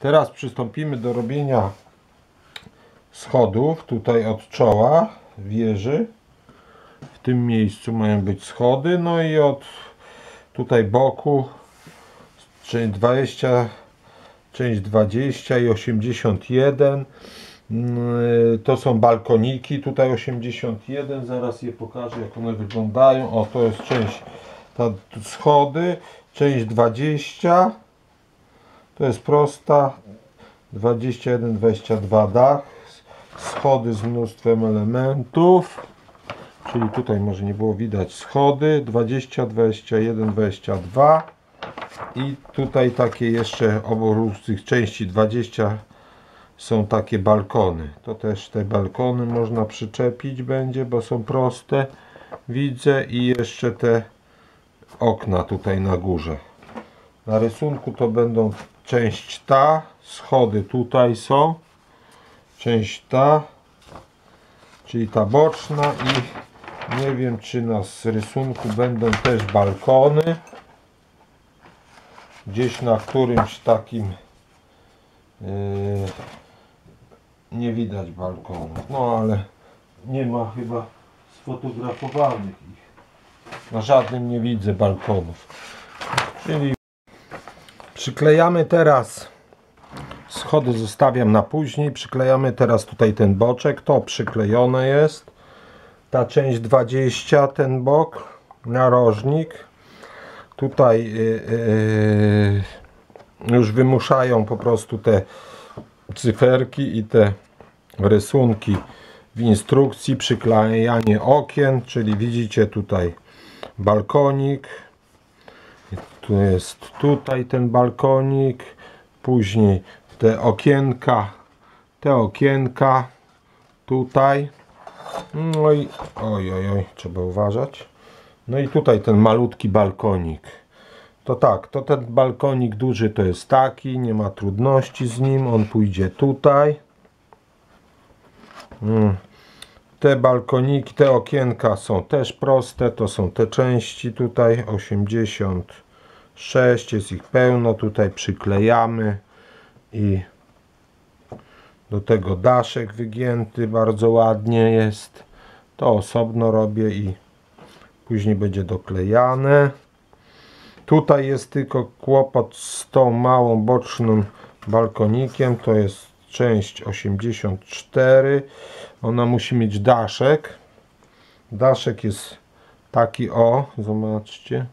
Teraz przystąpimy do robienia schodów. Tutaj od czoła wieży. W tym miejscu mają być schody. No i od tutaj boku część 20, część 20 i 81. To są balkoniki. Tutaj 81. Zaraz je pokażę, jak one wyglądają. O, to jest część schody. Część 20. To jest prosta. 21, 22 dach. Schody z mnóstwem elementów. Czyli tutaj może nie było widać schody. 20, 21, 22. I tutaj takie jeszcze obok tych części 20 są takie balkony. To też te balkony można przyczepić będzie, bo są proste. Widzę. I jeszcze te okna tutaj na górze. Na rysunku to będą część ta, schody tutaj są, część ta, czyli ta boczna, i nie wiem, czy na rysunku będą też balkony. Gdzieś na którymś takim nie widać balkonów, no ale nie ma chyba sfotografowanych ich. Na żadnym nie widzę balkonów. Czyli przyklejamy teraz, schody zostawiam na później, przyklejamy teraz tutaj ten boczek, to przyklejone jest, ta część 20, ten bok, narożnik, tutaj już wymuszają po prostu te cyferki i te rysunki w instrukcji, przyklejanie okien, czyli widzicie tutaj balkonik. Tu jest tutaj ten balkonik, później te okienka tutaj, no i oj, trzeba uważać. No i tutaj ten malutki balkonik. To tak, to ten balkonik duży to jest taki, nie ma trudności z nim, on pójdzie tutaj. Te balkoniki, te okienka są też proste, to są te części tutaj, 86, jest ich pełno, tutaj przyklejamy i do tego daszek wygięty bardzo ładnie jest, to osobno robię i później będzie doklejane. Tutaj jest tylko kłopot z tą małą bocznym balkonikiem, to jest część 84, ona musi mieć daszek. Daszek jest taki, o, zobaczcie.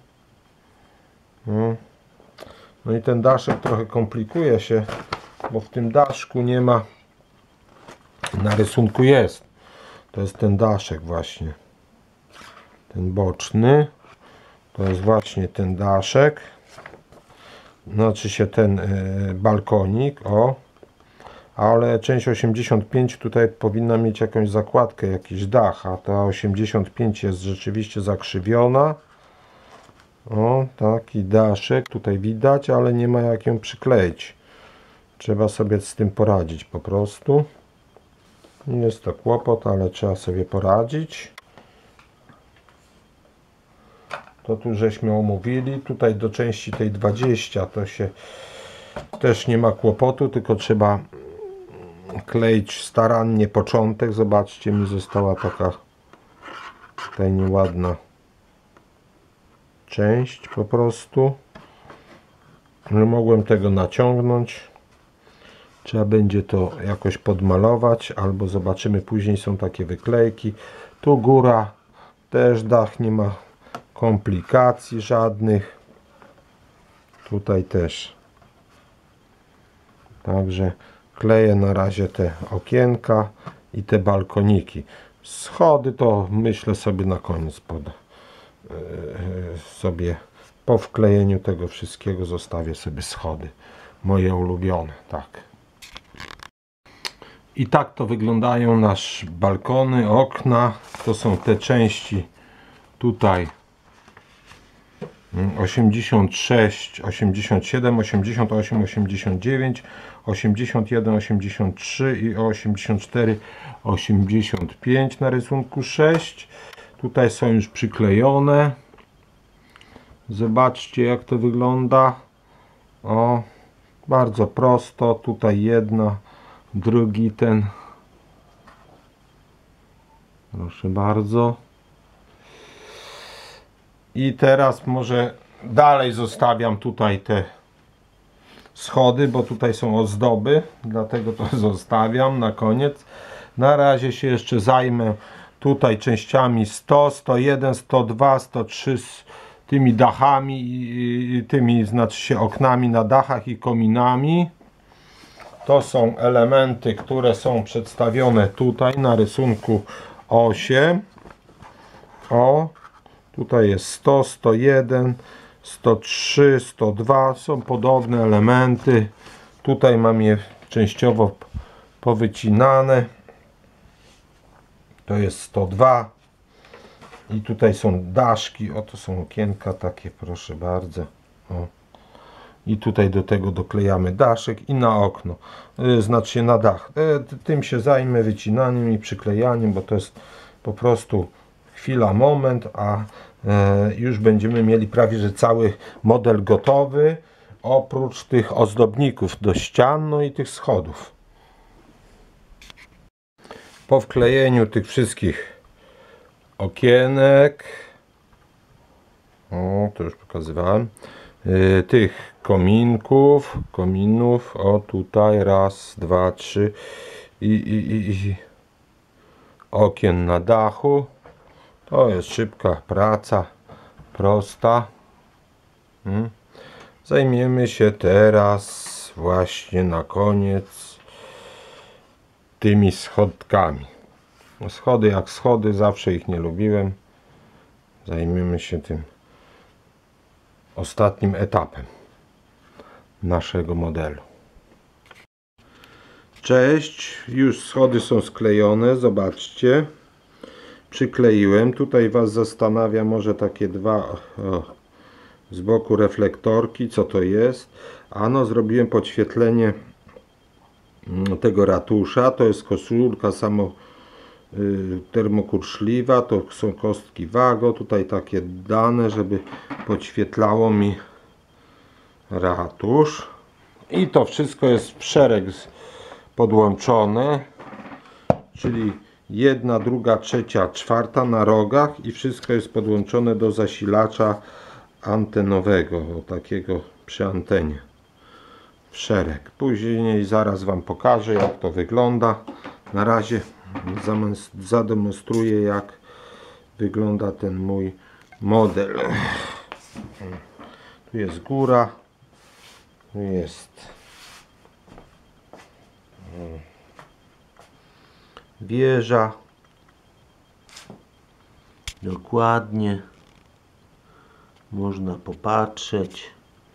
No i ten daszek trochę komplikuje się, bo w tym daszku nie ma, na rysunku jest. To jest ten daszek właśnie. Ten boczny. To jest właśnie ten daszek. Znaczy się ten balkonik, o. Ale część 85 tutaj powinna mieć jakąś zakładkę, jakiś dach, a ta 85 jest rzeczywiście zakrzywiona. O, taki daszek tutaj widać, ale nie ma jak ją przykleić. Trzeba sobie z tym poradzić po prostu. Nie jest to kłopot, ale trzeba sobie poradzić. To tu żeśmy omówili. Tutaj do części tej 20 to się też nie ma kłopotu, tylko trzeba kleić starannie początek. Zobaczcie, mi została taka tutaj nieładna część po prostu. Nie mogłem tego naciągnąć. Trzeba będzie to jakoś podmalować, albo zobaczymy później, są takie wyklejki. Tu góra, też dach, nie ma komplikacji żadnych. Tutaj też. Także kleję na razie te okienka i te balkoniki. Schody to myślę sobie na koniec sobie po wklejeniu tego wszystkiego zostawię sobie schody. Moje ulubione, tak. I tak to wyglądają nasze balkony, okna. To są te części tutaj 86, 87, 88, 89, 81, 83 i 84, 85 na rysunku 6. Tutaj są już przyklejone. Zobaczcie, jak to wygląda. O, Bardzo prosto. Tutaj jedna, drugi ten. Proszę bardzo. I teraz może dalej zostawiam tutaj te schody, bo tutaj są ozdoby, dlatego to zostawiam na koniec. Na razie się jeszcze zajmę tutaj częściami 100, 101, 102, 103 z tymi dachami, tymi znaczy się oknami na dachach i kominami. To są elementy, które są przedstawione tutaj na rysunku 8. O, tutaj jest 100, 101, 103, 102. Są podobne elementy. Tutaj mam je częściowo powycinane. To jest 102. I tutaj są daszki. Oto są okienka takie, proszę bardzo. O. I tutaj do tego doklejamy daszek i na okno, znaczy się na dach. Tym się zajmę, wycinaniem i przyklejaniem, bo to jest po prostu chwila, moment, a już będziemy mieli prawie że cały model gotowy, oprócz tych ozdobników do ścian, no i tych schodów. Po wklejeniu tych wszystkich okienek, o, to już pokazywałem, tych kominów, o tutaj raz, dwa, trzy i okien na dachu. To jest szybka praca, prosta. Zajmiemy się teraz właśnie na koniec tymi schodkami. Schody jak schody, zawsze ich nie lubiłem. Zajmiemy się tym ostatnim etapem naszego modelu. Cześć, już schody są sklejone, zobaczcie. Przykleiłem. Tutaj Was zastanawia może takie dwa z boku reflektorki, co to jest. Ano, zrobiłem podświetlenie tego ratusza. To jest koszulka termokurczliwa, to są kostki Wago. Tutaj takie dane, żeby podświetlało mi ratusz. I to wszystko jest w szereg podłączone, czyli jedna, druga, trzecia, czwarta na rogach i wszystko jest podłączone do zasilacza antenowego, takiego przy antenie, w szereg. Później zaraz Wam pokażę, jak to wygląda. Na razie zademonstruję, jak wygląda ten mój model. Tu jest góra, tu jest wieża. Dokładnie można popatrzeć.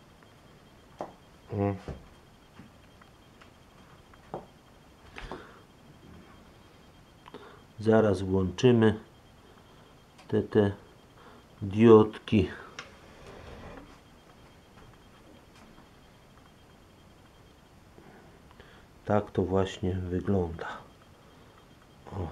Zaraz włączymy te diodki. Tak to właśnie wygląda. O.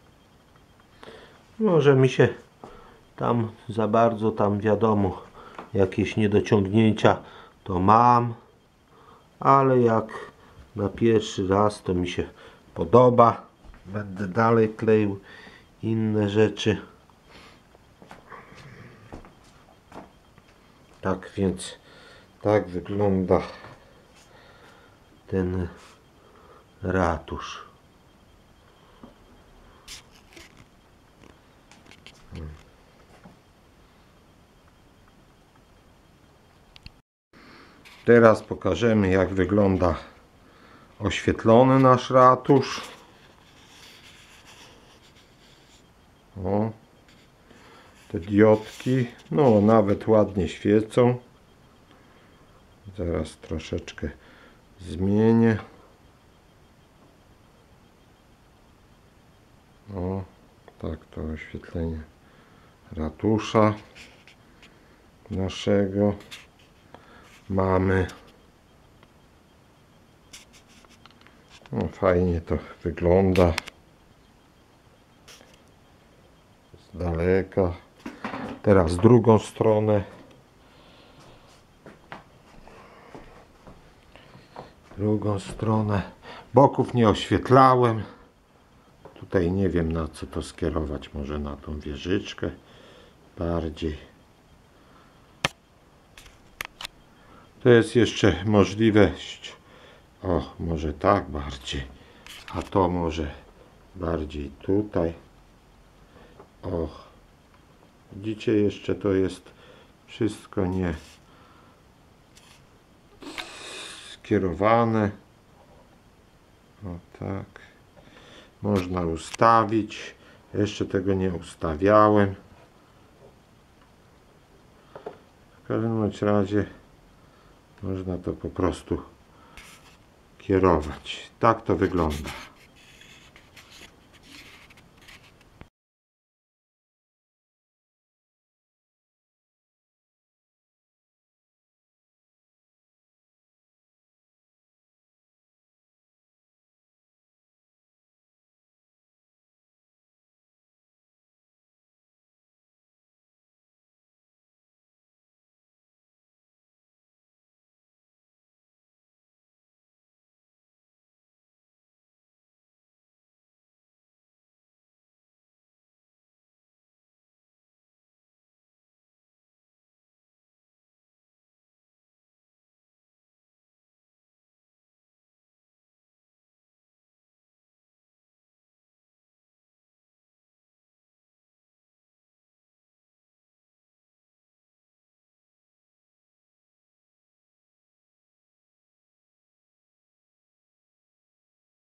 Może mi się tam za bardzo, tam wiadomo, jakieś niedociągnięcia to mam, ale jak na pierwszy raz to mi się podoba. Będę dalej kleił inne rzeczy. Tak więc tak wygląda ten ratusz. Teraz pokażemy, jak wygląda oświetlony nasz ratusz. O, te diodki, no nawet ładnie świecą. Zaraz troszeczkę zmienię. O, tak to oświetlenie ratusza naszego mamy. No, fajnie to wygląda z daleka. Teraz drugą stronę. drugą stronę. Boków nie oświetlałem. Tutaj nie wiem, na co to skierować. Może na tą wieżyczkę bardziej. To jest jeszcze możliwość. O, może tak bardziej. A to może bardziej tutaj. O. Widzicie, jeszcze to jest wszystko nie skierowane. O tak. Można ustawić. Jeszcze tego nie ustawiałem. W każdym razie można to po prostu kierować. Tak to wygląda.